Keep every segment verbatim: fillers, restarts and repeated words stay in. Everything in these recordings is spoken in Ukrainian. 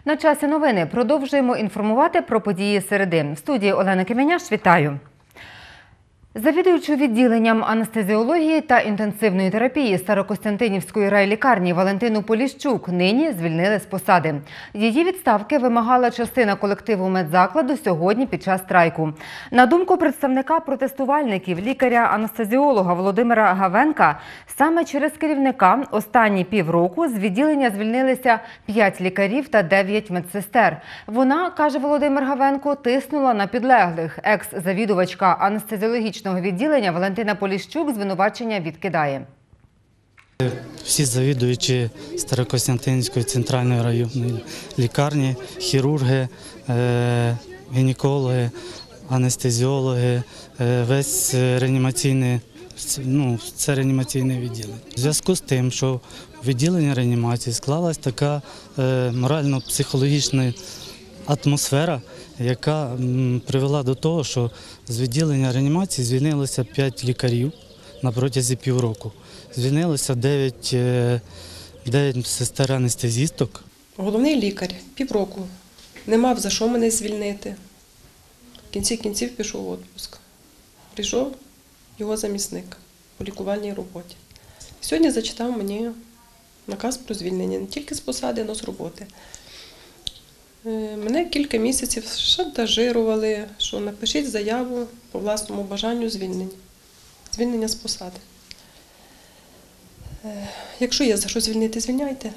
На часі новини продовжуємо інформувати про події середи. В студії Олена Кеменяш, вітаю. Завідуючу відділенням анестезіології та інтенсивної терапії Старокостянтинівської райлікарні Валентину Поліщук нині звільнили з посади. Її відставки вимагала частина колективу медзакладу сьогодні під час страйку. На думку представника протестувальників, лікаря-анестезіолога Володимира Гавенка, саме через керівника останні півроку з відділення звільнилися п'ять лікарів та дев'ять медсестер. Вона, каже Володимир Гавенко, тиснула на підлеглих. Екс-завідувачка анестезіологічного відділення Валентина Поліщук звинувачення відкидає. Всі завідуючі Старокостянтинівської центральної районної лікарні, хірурги, гінекологи, анестезіологи, весь реанімаційний, ну, це реанімаційне відділення. У зв'язку з тим, що в відділенні реанімації склалась така морально-психологічна атмосфера, яка привела до того, що з відділення реанімації звільнилося п'ять лікарів на протязі півроку. Звільнилося дев'ять сестер-анестезісток. Головний лікар півроку не мав за що мене звільнити. В кінці кінців пішов у відпуск. Прийшов його замісник у лікувальній роботі. Сьогодні зачитав мені наказ про звільнення не тільки з посади, але й з роботи. Мене кілька місяців шантажирували, що напишіть заяву по власному бажанню звільнення. Звільнення з посади. Якщо є за що звільнити, звільняйте.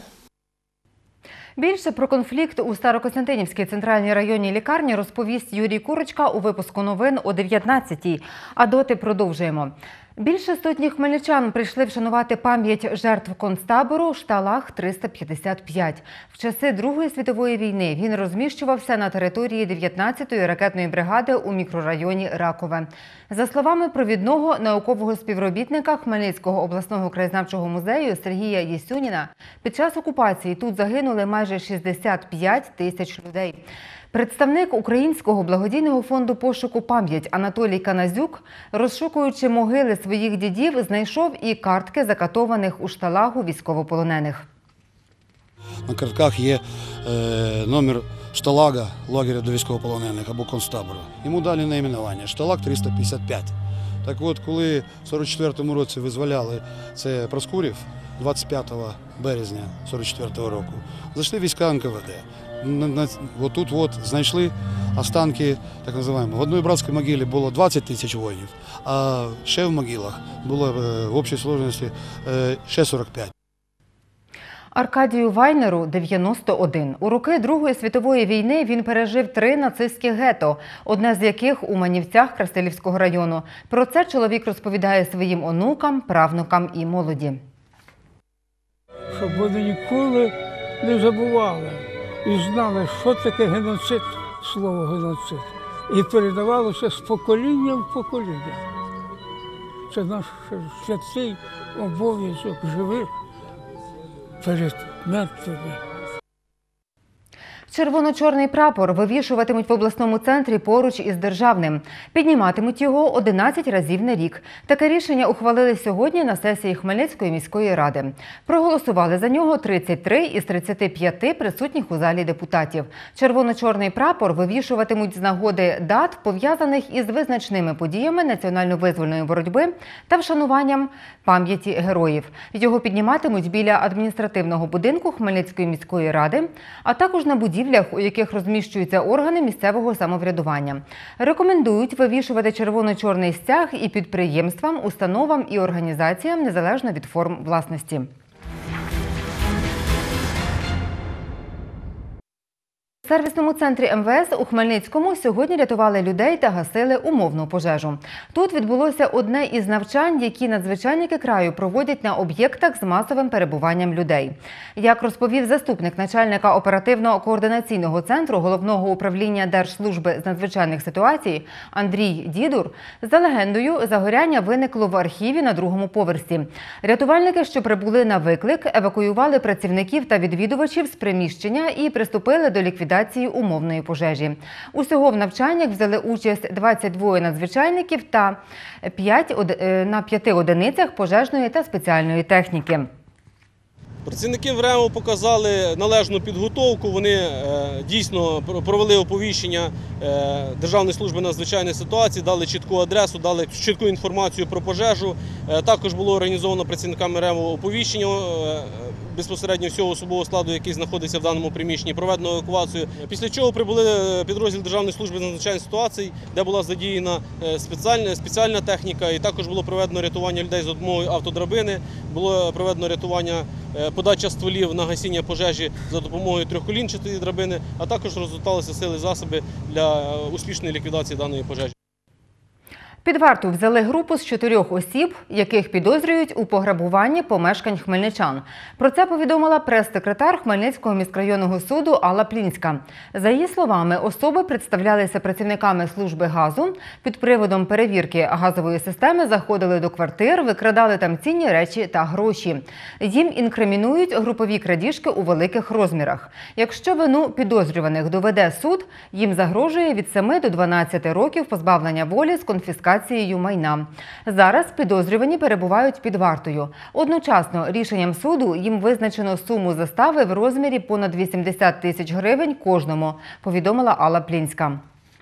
Більше про конфлікт у Старокостянтинівській центральній районній лікарні розповість Юрій Курочка у випуску новин о дев'ятнадцятій. А доти продовжуємо. Більше сотні хмельничан прийшли вшанувати пам'ять жертв концтабору «Шталаг триста п'ятдесят п'ять». В часи Другої світової війни він розміщувався на території дев'ятнадцятої ракетної бригади у мікрорайоні Ракове. За словами провідного наукового співробітника Хмельницького обласного краєзнавчого музею Сергія Єсюніна, під час окупації тут загинули майже шістдесят п'ять тисяч людей. Представник Українського благодійного фонду пошуку «Пам'ять» Анатолій Каназюк, розшукуючи могили своїх дідів, знайшов і картки закатованих у Шталагу військовополонених. На картках є е, номер Шталага, лагеря до військовополонених або концтабору. Йому дали найменування Шталаг триста п'ятдесят п'ять. Так от, коли в сорок четвертому році визволяли це Проскурів, двадцять п'ятого березня сорок четвертого року, зайшли війська ен ка ве де. Отут от знайшли останки, так називаємо. В одній братській могилі було двадцять тисяч воїнів, а ще в могилах було в общій сложності ще сорок п'ять. Аркадію Вайнеру дев'яносто один. У роки Другої світової війни він пережив три нацистські гетто, одне з яких у Манівцях Красилівського району. Про це чоловік розповідає своїм онукам, правнукам і молоді. Щоб вони ніколи не забували і знали, що таке геноцид, слово геноцид. І передавалося з покоління в покоління. Це наш святий обов'язок живих перед мертвими. Червоно-чорний прапор вивішуватимуть в обласному центрі поруч із державним. Підніматимуть його одинадцять разів на рік. Таке рішення ухвалили сьогодні на сесії Хмельницької міської ради. Проголосували за нього тридцять три із тридцяти п'яти присутніх у залі депутатів. Червоно-чорний прапор вивішуватимуть з нагоди дат, пов'язаних із визначними подіями національно-визвольної боротьби та вшануванням пам'яті героїв. Його підніматимуть біля адміністративного будинку Хмельницької міської ради, а також на будівлі, у яких розміщуються органи місцевого самоврядування. Рекомендують вивішувати червоно-чорний стяг і підприємствам, установам і організаціям незалежно від форм власності. В сервісному центрі ем ве ес у Хмельницькому сьогодні рятували людей та гасили умовну пожежу. Тут відбулося одне із навчань, які надзвичайники краю проводять на об'єктах з масовим перебуванням людей. Як розповів заступник начальника оперативно-координаційного центру Головного управління Держслужби з надзвичайних ситуацій Андрій Дідур, за легендою, загоряння виникло в архіві на другому поверсі. Рятувальники, що прибули на виклик, евакуювали працівників та відвідувачів з приміщення і приступили до ліквідації умовної пожежі. Усього в навчаннях взяли участь двадцять двоє надзвичайників та п'ять на п'яти одиницях пожежної та спеціальної техніки. Працівники ВРЕМО показали належну підготовку, вони е, дійсно провели оповіщення е, Державної служби надзвичайних ситуацій, дали чітку адресу, дали чітку інформацію про пожежу. Е, також було організовано працівниками РЕМО оповіщення е, безпосередньо всього особового складу, який знаходиться в даному приміщенні, проведено евакуацію. Після чого прибули підрозділ Державної служби надзвичайних ситуацій, де була задіяна спеціальна, спеціальна техніка, і також було проведено рятування людей за допомогою автодрабини, було проведено рятування, подача стволів на гасіння пожежі за допомогою трьохколінчатої драбини, а також розгорталися сили і засоби для успішної ліквідації даної пожежі. Під варту взяли групу з чотирьох осіб, яких підозрюють у пограбуванні помешкань хмельничан. Про це повідомила прес-секретар Хмельницького міськрайонного суду Алла Плінська. За її словами, особи представлялися працівниками служби газу, під приводом перевірки газової системи заходили до квартир, викрадали там цінні речі та гроші. Їм інкримінують групові крадіжки у великих розмірах. Якщо вину підозрюваних доведе суд, їм загрожує від семи до дванадцяти років позбавлення волі з конфіскацією майна. Зараз підозрювані перебувають під вартою. Одночасно рішенням суду їм визначено суму застави в розмірі понад вісімдесят тисяч гривень кожному, повідомила Алла Плінська.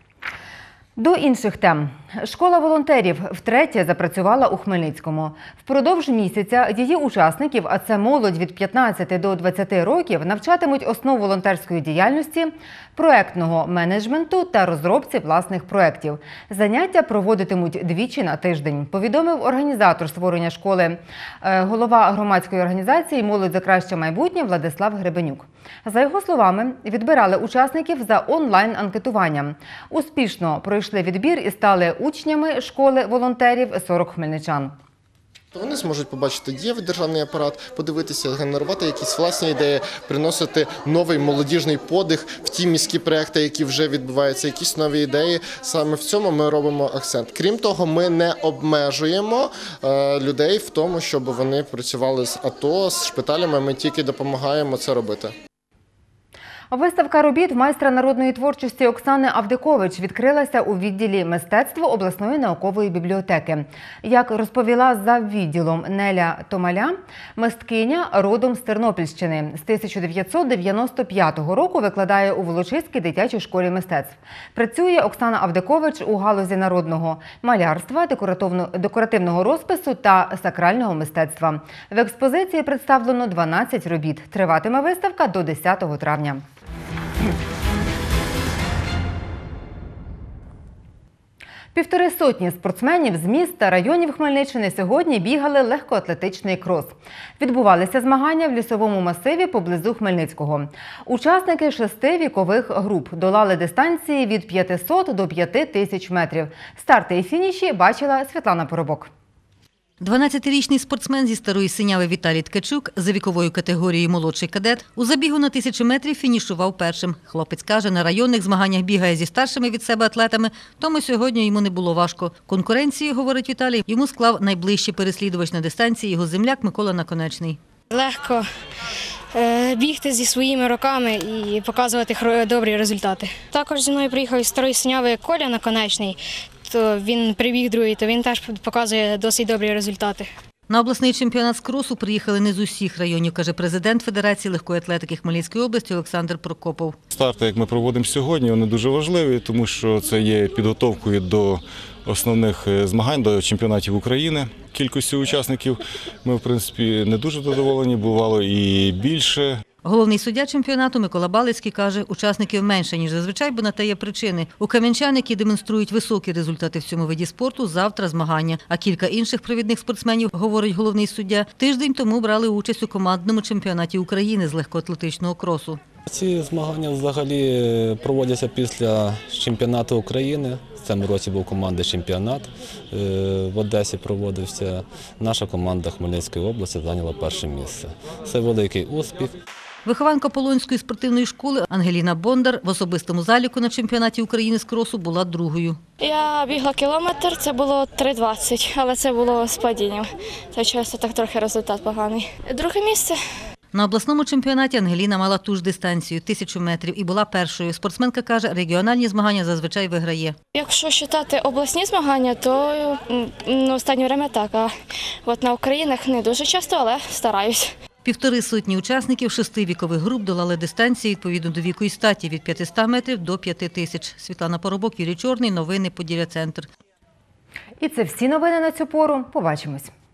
До інших тем. Школа волонтерів втретє запрацювала у Хмельницькому. Впродовж місяця її учасників, а це молодь від п'ятнадцяти до двадцяти років, навчатимуть основ волонтерської діяльності, проектного менеджменту та розробці власних проєктів. Заняття проводитимуть двічі на тиждень, повідомив організатор створення школи, голова громадської організації «Молодь за краще майбутнє» Владислав Гребенюк. За його словами, відбирали учасників за онлайн-анкетуванням. Успішно пройшли відбір і стали учнями школи волонтерів сорок хмельничан. Вони зможуть побачити дієвий державний апарат, подивитися, генерувати якісь власні ідеї, приносити новий молодіжний подих в ті міські проекти, які вже відбуваються, якісь нові ідеї. Саме в цьому ми робимо акцент. Крім того, ми не обмежуємо е, людей в тому, щоб вони працювали з АТО, з шпиталями, ми тільки допомагаємо це робити. Виставка робіт майстра народної творчості Оксани Авдикович відкрилася у відділі мистецтва обласної наукової бібліотеки. Як розповіла за відділом Неля Томаля, мисткиня родом з Тернопільщини. З тисяча дев'ятсот дев'яносто п'ятого року викладає у Волочиській дитячій школі мистецтв. Працює Оксана Авдикович у галузі народного малярства, декоративного розпису та сакрального мистецтва. В експозиції представлено дванадцять робіт. Триватиме виставка до десятого травня. Півтори сотні спортсменів з міст та районів Хмельниччини сьогодні бігали легкоатлетичний крос. Відбувалися змагання в лісовому масиві поблизу Хмельницького. Учасники шести вікових груп долали дистанції від п'ятисот до п'яти тисяч метрів. Старти і фініші бачила Світлана Поробок. дванадцятирічний спортсмен зі Старої Синяви Віталій Ткачук за віковою категорією молодший кадет у забігу на тисячу метрів фінішував першим. Хлопець каже, на районних змаганнях бігає зі старшими від себе атлетами, тому сьогодні йому не було важко. Конкуренції, говорить Віталій, йому склав найближчий переслідувач на дистанції його земляк Микола Наконечний. Легко бігти зі своїми роками і показувати добрі результати. Також зі мною приїхав із Старої Синяви Коля Наконечний. То він прибіг другий, то він теж показує досить добрі результати. На обласний чемпіонат з кросу приїхали не з усіх районів, каже президент Федерації легкої атлетики Хмельницької області Олександр Прокопов. Старти, як ми проводимо сьогодні, вони дуже важливі, тому що це є підготовкою до основних змагань, до чемпіонатів України. Кількістю учасників ми, в принципі, не дуже задоволені, бувало і більше. Головний суддя чемпіонату Микола Балицький каже, учасників менше, ніж зазвичай, бо на те є причини. У кам'янчан, які демонструють високі результати в цьому виді спорту, завтра змагання. А кілька інших провідних спортсменів, говорить головний суддя, тиждень тому брали участь у командному чемпіонаті України з легкоатлетичного кросу. Ці змагання взагалі проводяться після чемпіонату України. В цьому році був командний чемпіонат, в Одесі проводився. Наша команда Хмельницької області зайняла перше місце. Це великий успіх. Вихованка Полонської спортивної школи Ангеліна Бондар в особистому заліку на чемпіонаті України з кросу була другою. Я бігла кілометр, це було три двадцять, але це було з падінням. Це часто так трохи результат поганий. Друге місце. На обласному чемпіонаті Ангеліна мала ту ж дистанцію – тисячу метрів і була першою. Спортсменка каже, регіональні змагання зазвичай виграє. Якщо вважати обласні змагання, то ну, останнє время так, а от на Українах не дуже часто, але стараюсь. Півтори сотні учасників шести вікових груп долали дистанції відповідно до віку і статі від п'ятисот метрів до п'яти тисяч. Світлана Поробок, Юрій Чорний. Новини Поділля Центр. І це всі новини на цю пору. Побачимось.